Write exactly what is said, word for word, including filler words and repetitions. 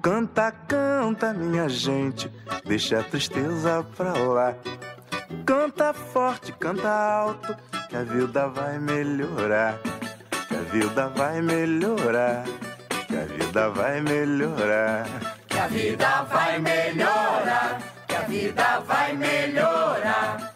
Canta, canta, minha gente, deixa a tristeza pra lá. Canta forte, canta alto, que a vida vai melhorar. Que a vida vai melhorar. Que a vida vai melhorar. Que a vida vai melhorar. Que a vida vai melhorar.